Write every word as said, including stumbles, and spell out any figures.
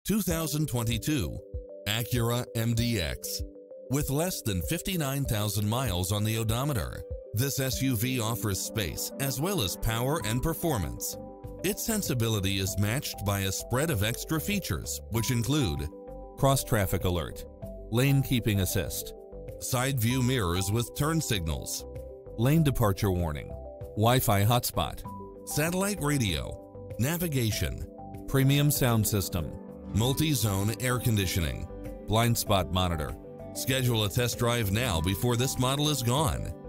two thousand twenty-two Acura M D X. With less than fifty-nine thousand miles on the odometer, this S U V offers space as well as power and performance. Its sensibility is matched by a spread of extra features, which include cross-traffic alert, lane keeping assist, side view mirrors with turn signals, lane departure warning, Wi-Fi hotspot, satellite radio, navigation, premium sound system, multi-zone air conditioning, blind spot monitor. Schedule a test drive now before this model is gone.